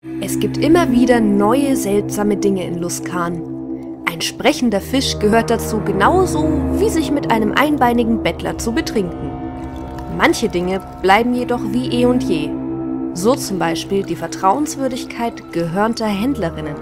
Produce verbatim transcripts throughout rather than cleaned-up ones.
Es gibt immer wieder neue seltsame Dinge in Luskan. Ein sprechender Fisch gehört dazu genauso, wie sich mit einem einbeinigen Bettler zu betrinken. Manche Dinge bleiben jedoch wie eh und je. So zum Beispiel die Vertrauenswürdigkeit gehörnter Händlerinnen.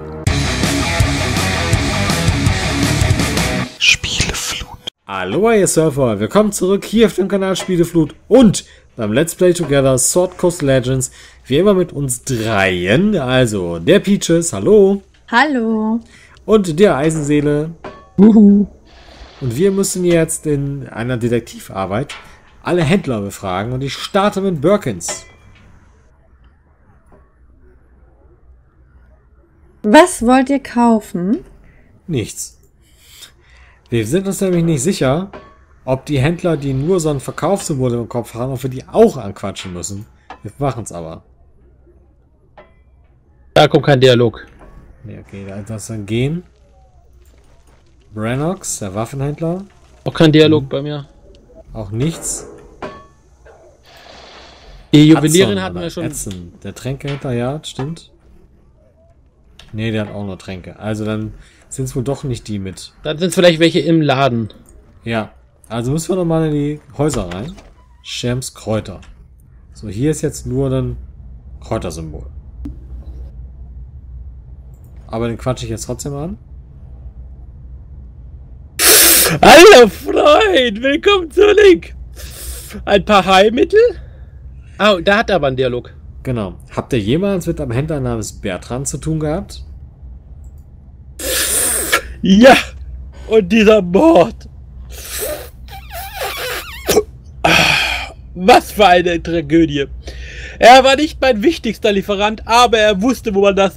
Spieleflut. Aloha ihr Surfer, willkommen zurück hier auf dem Kanal Spieleflut und beim Let's Play Together Sword Coast Legends, wie immer mit uns dreien, also der Peaches, hallo. Hallo. Und der Eisenseele. Uhu. Und wir müssen jetzt in einer Detektivarbeit alle Händler befragen und ich starte mit Birkins. Was wollt ihr kaufen? Nichts. Wir sind uns nämlich nicht sicher, ob die Händler, die nur so ein Verkaufssymbol im Kopf haben, ob wir die auch anquatschen müssen. Wir machen es aber. Da kommt kein Dialog. Ja, okay, da ist das dann gehen. Brannox, der Waffenhändler. Auch kein Dialog mhm. bei mir. Auch nichts. Die Juwelierin hatten wir schon. Edson, der Tränkehändler, ja, stimmt. Nee, der hat auch nur Tränke. Also dann sind es wohl doch nicht die mit. Dann sind es vielleicht welche im Laden. Ja, also müssen wir nochmal in die Häuser rein. Scherms Kräuter. So, hier ist jetzt nur ein Kräutersymbol. Aber den quatsche ich jetzt trotzdem an. Hallo Freund, willkommen zurück. Ein paar Heilmittel? Oh, da hat er aber einen Dialog. Genau. Habt ihr jemals mit einem Händler namens Bertrand zu tun gehabt? Ja! Und dieser Mord! Was für eine Tragödie! Er war nicht mein wichtigster Lieferant, aber er wusste, wo man das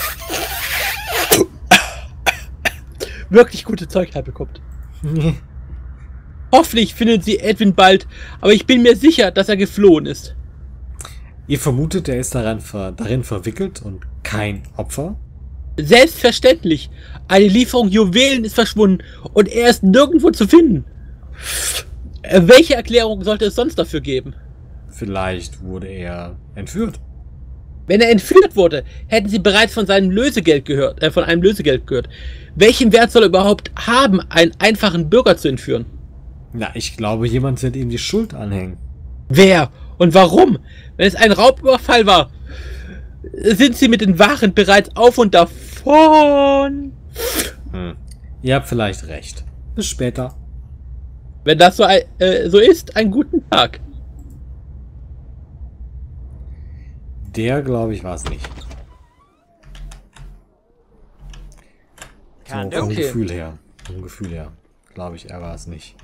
wirklich gute Zeug herbekommt. Hoffentlich finden sie Edwin bald, aber ich bin mir sicher, dass er geflohen ist. Ihr vermutet, er ist daran ver darin verwickelt und kein Opfer? Selbstverständlich. Eine Lieferung Juwelen ist verschwunden und er ist nirgendwo zu finden. Welche Erklärung sollte es sonst dafür geben? Vielleicht wurde er entführt. Wenn er entführt wurde, hätten sie bereits von seinem Lösegeld gehört, äh, von einem Lösegeld gehört. Welchen Wert soll er überhaupt haben, einen einfachen Bürger zu entführen? Na, ich glaube, jemand wird ihm die Schuld anhängen. Wer und warum? Wenn es ein Raubüberfall war, sind sie mit den Waren bereits auf und davon. Hm. Ihr habt vielleicht recht. Bis später. Wenn das so, äh, so ist, einen guten Tag. Der, glaube ich, war es nicht. So, vom okay. Gefühl her. Vom Gefühl her. Glaube ich, er war es nicht.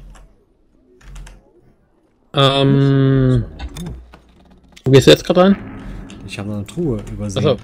Ähm. Wo gehst du jetzt gerade rein? Ich habe noch eine Truhe übersehen. Achso.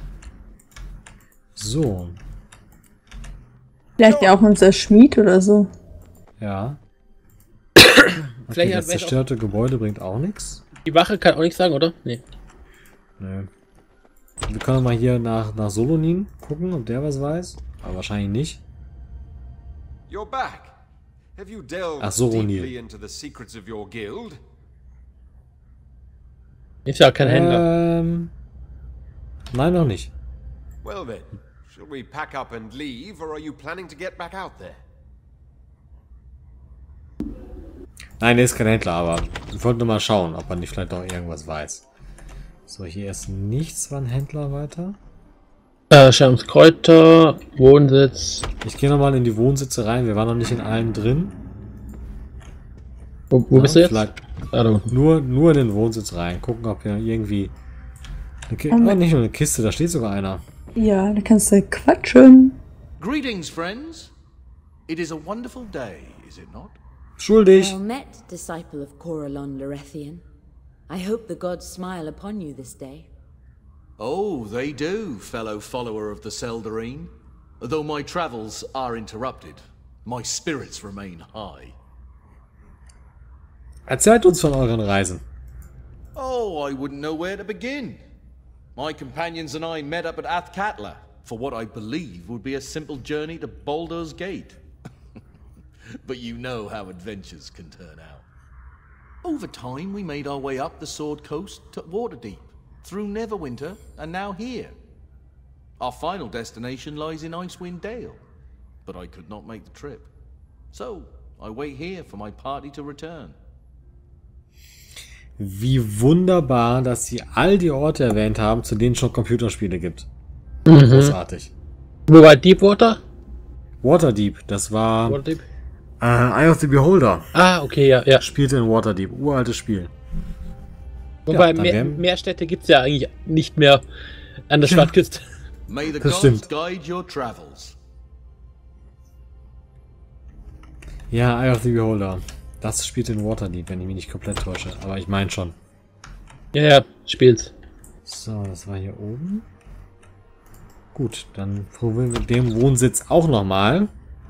So. Vielleicht ja auch unser Schmied oder so. Ja. Okay, das zerstörte Gebäude bringt auch nichts. Die Wache kann auch nichts sagen, oder? Nee. Nee. Wir können mal hier nach, nach Solonin gucken, ob der was weiß. Aber wahrscheinlich nicht. You're back. Have you delved Ach, Soronil. deeply into the secrets of your guild? Ist ja kein Händler. Ähm. Nein, noch nicht. Well then, shall we pack up and leave, or are you planning to get back out there? Nein, der ist kein Händler, aber ich wollte nur mal schauen, ob man nicht vielleicht noch irgendwas weiß. So, hier ist nichts von Händler weiter. Äh, Scherms Kräuter, Wohnsitz. Ich gehe nochmal in die Wohnsitze rein. Wir waren noch nicht in allen drin. Wo, wo ja, bist du jetzt? Vielleicht Ah, nur, nur in den Wohnsitz rein. Gucken, ob hier irgendwie... Eine Ki oh, nicht nur eine Kiste, da steht sogar einer. Ja, da kannst du quatschen. Greetings, friends. It is a wonderful day, is it not? Schuldig. Well met, disciple of Coralon Lorethian. I hope the gods smile upon you this day. Oh, they do, fellow follower of the Seldarine. Though my travels are interrupted, my spirits remain high. Erzählt uns von euren Reisen. Oh, I wouldn't know where to begin. My companions and I met up at Athkatla for what I believe would be a simple journey to Baldur's Gate. But you know how adventures can turn out. Over time, we made our way up the Sword Coast to Waterdeep, through Neverwinter, and now here. Our final destination lies in Icewind Dale, but I could not make the trip. So, I wait here for my party to return. Wie wunderbar, dass sie all die Orte erwähnt haben, zu denen es schon Computerspiele gibt. Mhm. Großartig. Wo war Deepwater? Waterdeep, das war Waterdeep? äh, Eye of the Beholder. Ah, okay, ja, ja. Spielte in Waterdeep, uraltes Spiel. Wobei, Ja, mehr, wär- mehr Städte gibt es ja eigentlich nicht mehr an der Schwarzküste. May the Das gods stimmt. guide your travels. Ja, Eye of the Beholder. Das spielt in Waterdeep, wenn ich mich nicht komplett täusche. Aber ich meine schon. Ja, ja, spiel's. So, das war hier oben. Gut, dann probieren wir den Wohnsitz auch nochmal.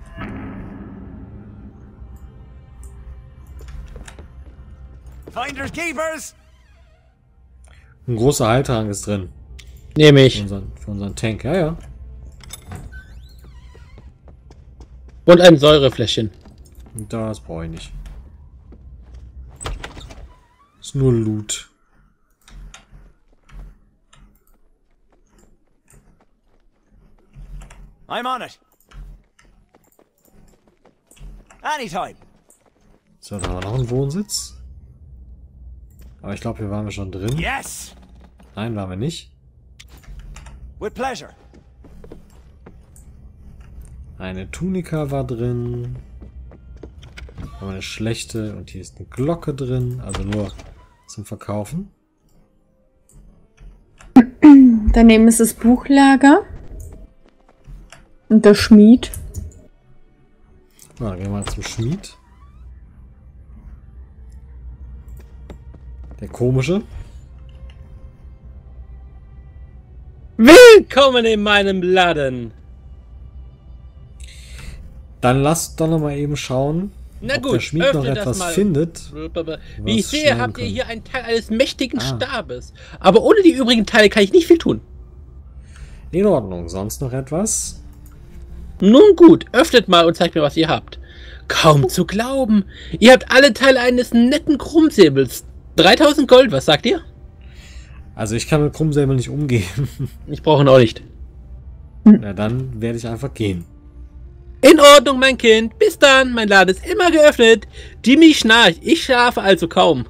Finders keepers! Ein großer Heiltrank ist drin. Nehme Für ich. unseren, für unseren Tank, ja, ja. Und ein Säurefläschchen. Das brauche ich nicht. Ist nur Loot. I'm on it. Anytime. So, da haben wir noch einen Wohnsitz. Aber ich glaube, hier waren wir schon drin. Yes! Nein, waren wir nicht. With pleasure. Eine Tunika war drin. Aber eine schlechte. Und hier ist eine Glocke drin. Also nur zum Verkaufen. Daneben ist das Buchlager. Und der Schmied. Na, dann gehen wir mal zum Schmied. Der komische. Willkommen in meinem Laden. Dann lasst doch noch mal eben schauen, Na ob gut, der Schmied noch öffne das etwas mal. findet. Wie ich was sehe, schneiden habt ihr können. hier einen Teil eines mächtigen Ah. Stabes. Aber ohne die übrigen Teile kann ich nicht viel tun. In Ordnung. Sonst noch etwas? Nun gut, öffnet mal und zeigt mir, was ihr habt. Kaum zu glauben. Ihr habt alle Teile eines netten Krummsäbels. dreitausend Gold, was sagt ihr? Also ich kann mit Krummsäbel nicht umgehen. Ich brauche ihn auch nicht. Na, dann werde ich einfach gehen. In Ordnung, mein Kind. Bis dann. Mein Laden ist immer geöffnet. Jimmy schnarcht. Ich schlafe also kaum.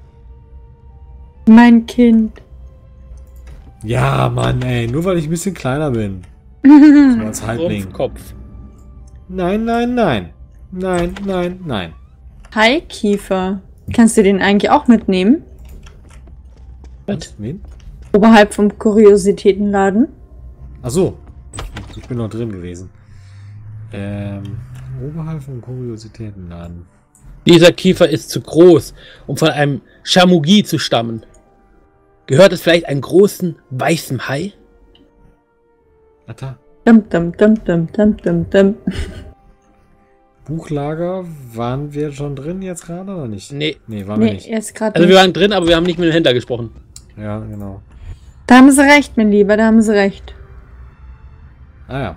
Mein Kind. Ja, Mann, ey. Nur weil ich ein bisschen kleiner bin. So als Halbling. Kopf. Nein, nein, nein. Nein, nein, nein. Hi, Kiefer. Kannst du den eigentlich auch mitnehmen? Was? Wen? Oberhalb vom Kuriositätenladen? Ach so. Ich, ich bin noch drin gewesen. Ähm, oberhalb vom Kuriositätenladen. Dieser Kiefer ist zu groß, um von einem Chamugi zu stammen. Gehört es vielleicht einen großen, weißen Hai? Ah, da. Dum, dum, dum, dum, dum, dum, dum. Buchlager, waren wir schon drin jetzt gerade oder nicht? Nee. Nee, waren wir Nee, nicht. jetzt gerade Also wir nicht. waren drin, aber wir haben nicht mit dem Händler gesprochen. Ja, genau. Da haben sie recht, mein Lieber, da haben sie recht. Ah ja.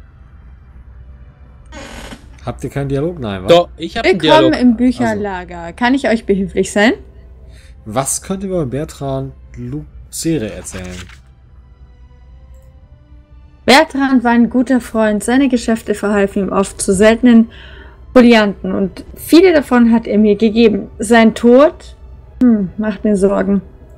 Habt ihr keinen Dialog? Nein, was? Doch, ich habe einen Willkommen Dialog. im Bücherlager. Kann ich euch behilflich sein? Was könnt ihr über Bertrand Lucere erzählen? Bertrand war ein guter Freund. Seine Geschäfte verhalfen ihm oft zu seltenen Brillanten und viele davon hat er mir gegeben. Sein Tod hm, macht mir Sorgen.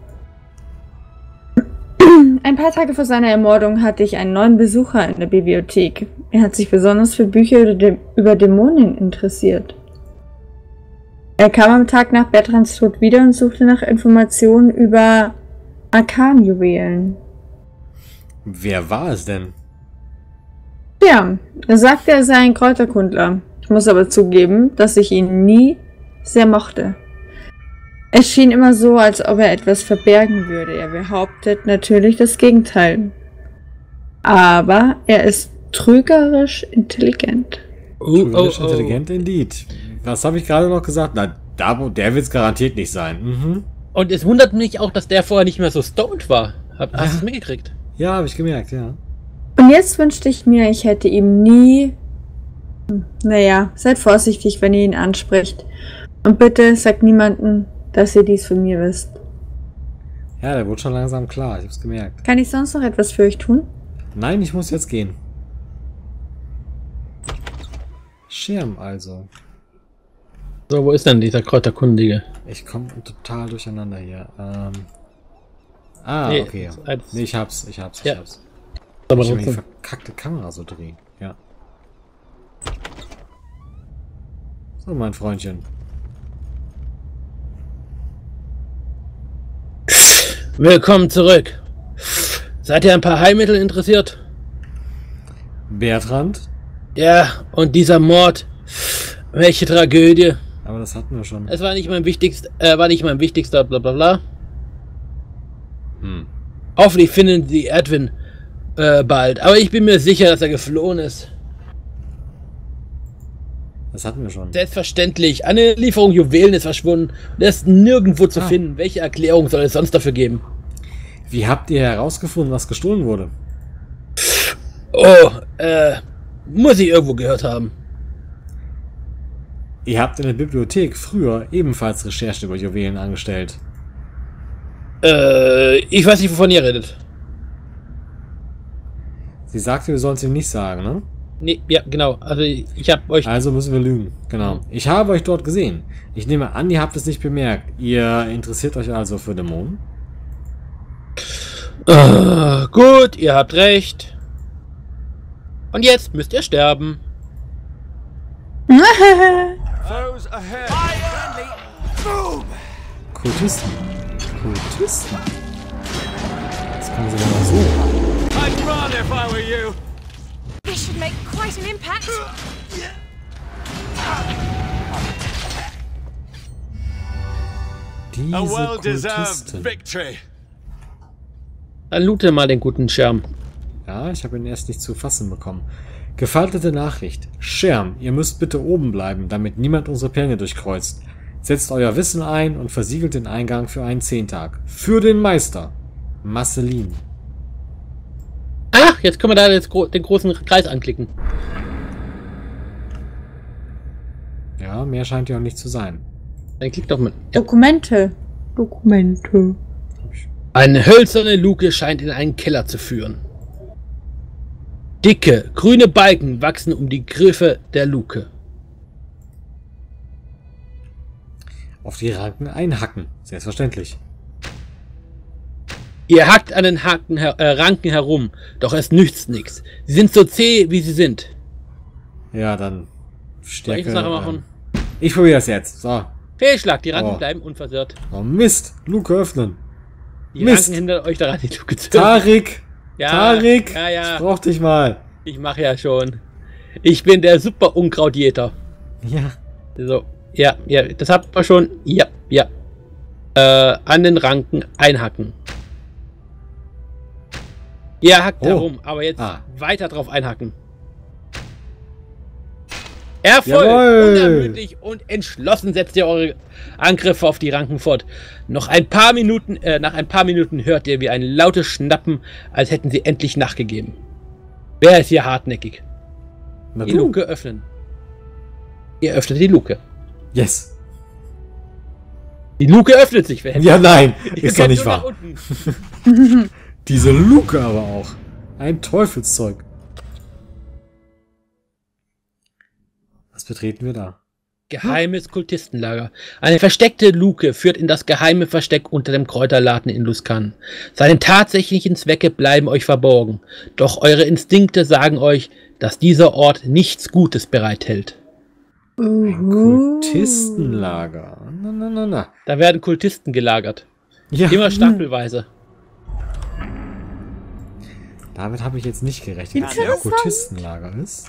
Ein paar Tage vor seiner Ermordung hatte ich einen neuen Besucher in der Bibliothek. Er hat sich besonders für Bücher über, Dä über Dämonen interessiert. Er kam am Tag nach Bertrands Tod wieder und suchte nach Informationen über Arkanjuwelen. Wer war es denn? Ja, er sagte, er sei ein Kräuterkundler. Ich muss aber zugeben, dass ich ihn nie sehr mochte. Es schien immer so, als ob er etwas verbergen würde. Er behauptet natürlich das Gegenteil. Aber er ist trügerisch intelligent. Oh, Trügerisch oh, oh. intelligent indeed. Was habe ich gerade noch gesagt? Na, da, der wird es garantiert nicht sein. Mhm. Und es wundert mich auch, dass der vorher nicht mehr so stoned war. Hab, hast Ja. du es mitgekriegt? Ja, habe ich gemerkt, ja. Und jetzt wünschte ich mir, ich hätte ihm nie... Hm, Naja, seid vorsichtig, wenn ihr ihn anspricht. Und bitte sagt niemandem, dass ihr dies von mir wisst. Ja, der wurde schon langsam klar, ich habe es gemerkt. Kann ich sonst noch etwas für euch tun? Nein, ich muss jetzt gehen. Schirm also. So, wo ist denn dieser Kräuterkundige? Ich komme total durcheinander hier. Ähm. Ah, Nee, okay. als- Nee, ich hab's, ich hab's, ich Ja. hab's. Aber Ich will die trotzdem. verkackte Kamera so drehen. Ja. So, mein Freundchen. Willkommen zurück. Seid ihr ein paar Heilmittel interessiert? Bertrand? Ja, und dieser Mord. Welche Tragödie. Aber das hatten wir schon. Es war nicht mein wichtigster, äh, war nicht mein wichtigster, bla bla bla. Hm. Hoffentlich finden sie Edwin äh, bald. Aber ich bin mir sicher, dass er geflohen ist. Das hatten wir schon. Selbstverständlich. Eine Lieferung Juwelen ist verschwunden. Und er ist nirgendwo zu Ah. finden. Welche Erklärung soll es sonst dafür geben? Wie habt ihr herausgefunden, was gestohlen wurde? Oh, äh, muss ich irgendwo gehört haben. Ihr habt in der Bibliothek früher ebenfalls Recherchen über Juwelen angestellt. Äh, ich weiß nicht, wovon ihr redet. Sie sagte, wir sollen es ihm nicht sagen, ne? Nee, ja, genau. Also ich, ich habe euch... Also müssen wir lügen. Genau. Ich habe euch dort gesehen. Ich nehme an, ihr habt es nicht bemerkt. Ihr interessiert euch also für Dämonen? Äh, gut, ihr habt recht. Und jetzt müsst ihr sterben. Foes ahead. Kultisten. Kultisten. Das kann sie aber so. I'd run if I were you. This should make quite an impact. Diese A well-deserved Kultisten. victory. Dann loote mal den guten Schirm. Ja, ich habe ihn erst nicht zu fassen bekommen. Gefaltete Nachricht. Schirm, ihr müsst bitte oben bleiben, damit niemand unsere Pläne durchkreuzt. Setzt euer Wissen ein und versiegelt den Eingang für einen Zehntag. Für den Meister. Marceline. Ach, jetzt können wir da jetzt gro den großen Kreis anklicken. Ja, mehr scheint ja auch nicht zu sein. Dann klickt doch mal. Dokumente. Dokumente. Eine hölzerne Luke scheint in einen Keller zu führen. Dicke, grüne Balken wachsen um die Griffe der Luke. Auf die Ranken einhacken. Selbstverständlich. Ihr hackt an den Haken, her äh, Ranken herum, doch es nützt nichts. Sie sind so zäh, wie sie sind. Ja, dann Soll Stärke. ich das nachher machen? ähm, Ich probiere das jetzt. So. Fehlschlag, die Ranken Oh. bleiben unversehrt. Oh Mist. Luke öffnen. Die Mist. Ranken hinter euch daran, die Luke zu öffnen. Tarik. Ja, Tarik. ja, ja. Ich brauch dich mal. Ich mache ja schon. Ich bin der super Unkrautjäter. Ja. So, ja, ja, das habt ihr schon. Ja, ja. Äh, an den Ranken einhacken. Ihr hackt Oh. herum, aber jetzt Ah. weiter drauf einhacken. Erfolg! Jawohl. Unermüdlich und entschlossen setzt ihr eure Angriffe auf die Ranken fort. Noch ein paar Minuten, äh, nach ein paar Minuten hört ihr wie ein lautes Schnappen, als hätten sie endlich nachgegeben. Wer ist hier hartnäckig? Na Die du. Luke öffnen. Ihr öffnet die Luke. Yes. Die Luke öffnet sich. Wer hätte- Ja, nein. Ihr Ist doch könnt nicht nur nach wahr. unten. Diese Luke aber auch. Ein Teufelszeug. Was betreten wir da? Geheimes Kultistenlager. Eine versteckte Luke führt in das geheime Versteck unter dem Kräuterladen in Luskan. Seine tatsächlichen Zwecke bleiben euch verborgen. Doch eure Instinkte sagen euch, dass dieser Ort nichts Gutes bereithält. Ein Kultistenlager. Na, na, na, na. Da werden Kultisten gelagert. Ja. Immer stapelweise. Damit habe ich jetzt nicht gerechnet, dass es ein Interessant. Kultistenlager ist.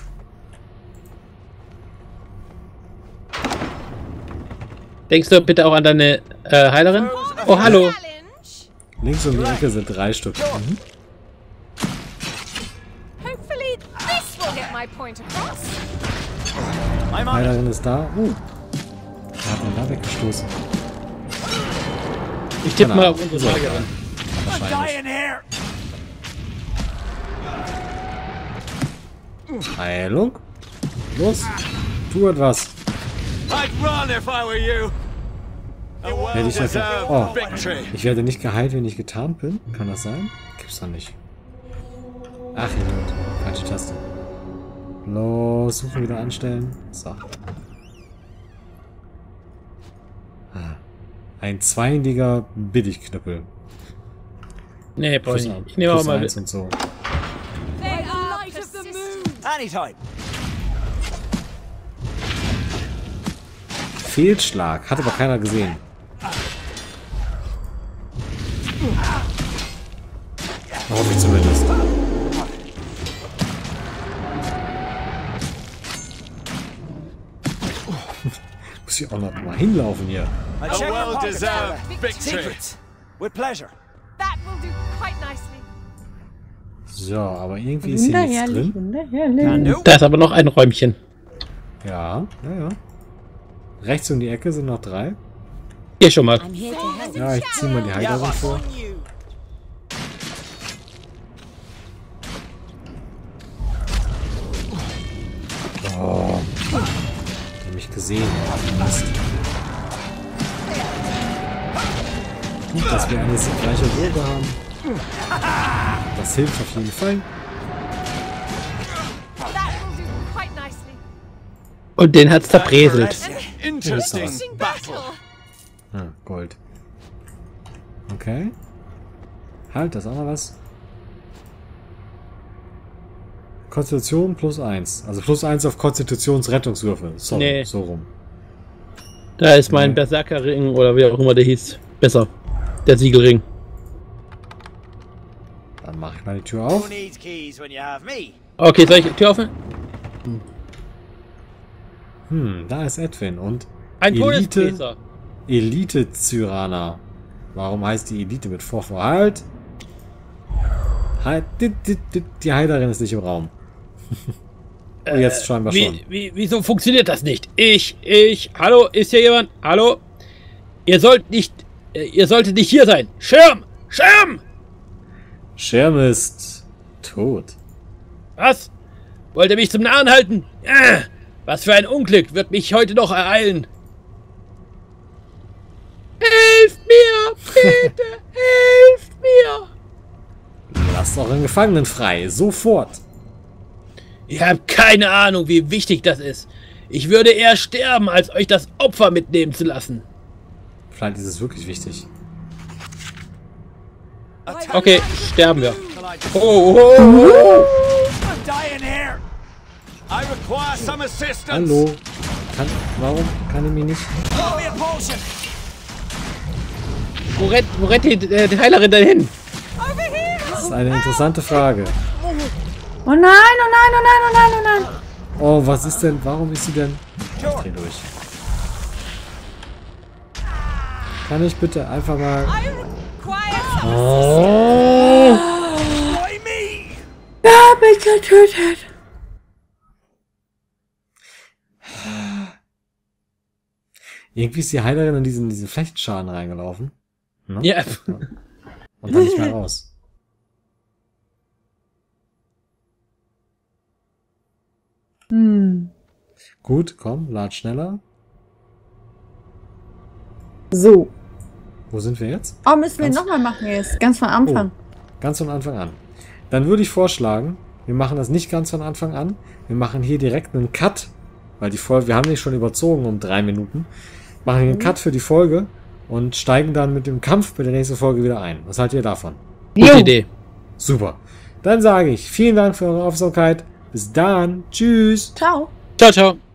Denkst du bitte auch an deine äh, Heilerin? Oh, hallo. Challenge. Links um die Ecke sind drei Stück. Mhm. Hopefully this will get my point across. Heilerin ist da. Uh. Wer hat denn da weggestoßen? Ich tippe Keine mal Ahnung. auf unsere So. Heilerin. Wahrscheinlich. Heilung. Los. Tu etwas. I'd run if I were you. A Hätte ich einfach. well-deserved Oh. victory. Ich werde nicht geheilt, wenn ich getarnt bin. Kann das sein? Gibt's doch nicht. Ach, ihr hört. Falsche Taste. Los, suchen, wieder anstellen. So. Ah. Ein zweihändiger Billigknüppel. Nee, brauch ich Plus- nicht. Ich nehme auch plus mal eins mit. und so. They are light of the moon. Anytime. Fehlschlag. Hat aber keiner gesehen. Hoffe ich zumindest. Muss ich auch noch mal hinlaufen hier. I A check your pockets, well-deserved fella. victory. Secrets. With pleasure. That will do quite nicely. So, aber irgendwie ist hier nichts Wunderherrlich, drin. wunderherrlich. Da ist aber noch ein Räumchen. Ja, ja, ja. Rechts um die Ecke sind noch drei. Hier schon mal. I'm here to help. Ja, ich ziehe mal die Yeah, Heilerin boss. vor. On you. Oh. Hat er mich gesehen. Mist. Gut, dass wir alles die gleiche Würge haben. Das hilft auf jeden Fall. That will do quite nicely. Und den hat's zerbröselt. Interesting Interesting battle. battle. Ah, Gold. Okay. Halt, das ist auch noch was. Konstitution plus eins. Also plus eins auf Konstitutionsrettungswürfe. Sorry, Nee. so rum. Da ist mein Nee. Berserkerring oder wie auch immer der hieß. Besser. Der Siegelring. Dann mache ich mal die Tür Who auf. needs keys when you have me? Okay, soll ich die Tür öffnen? Hm, da ist Edwin und Ein Elite, Todesbläser. Elite Cyrana. Warum heißt die Elite mit Vorvor? Halt! Halt, die, die, die, die Heilerin ist nicht im Raum. Oh, jetzt scheinbar schon. Wie, wie, wieso funktioniert das nicht? Ich, ich, hallo, ist hier jemand? Hallo? Ihr sollt nicht, äh, ihr solltet nicht hier sein. Schirm! Schirm! Scherm ist tot. Was? Wollt ihr mich zum Narren halten? Äh, was für ein Unglück wird mich heute noch ereilen. Helft mir, bitte, helft mir. Lasst euren Gefangenen frei, sofort. Ihr habt keine Ahnung, wie wichtig das ist. Ich würde eher sterben, als euch das Opfer mitnehmen zu lassen. Vielleicht ist es wirklich wichtig. Okay, sterben wir. Oh, oh, oh, oh. I'm dying here. I require some assistance. Hallo. Kann, warum kann ich mich nicht? Throw me a potion. Wo rennt, wo rennt die, äh, die Heilerin denn hin? Das ist eine interessante Frage. Oh nein, oh nein, oh nein, oh nein, oh nein. Oh, was ist denn? Warum ist sie denn? Ich dreh durch. Kann ich bitte einfach mal... I require some Oh. Why me? Ja, mich getötet. Irgendwie ist die Heilerin in diesen, diesen Flechtenschaden reingelaufen. Ne? Ja. Und dann nicht mehr raus. Hm. Gut, komm, lad schneller. So. Wo sind wir jetzt? Oh, müssen wir Ganz- nochmal machen jetzt. Ganz von Anfang. Ganz von Anfang an. Dann würde ich vorschlagen, wir machen das nicht ganz von Anfang an. Wir machen hier direkt einen Cut, weil die Folge, wir haben nicht schon überzogen um drei Minuten. Machen einen Cut für die Folge und steigen dann mit dem Kampf bei der nächsten Folge wieder ein. Was haltet ihr davon? Gute Idee. Super. Dann sage ich vielen Dank für eure Aufmerksamkeit. Bis dann. Tschüss. Ciao. Ciao, ciao.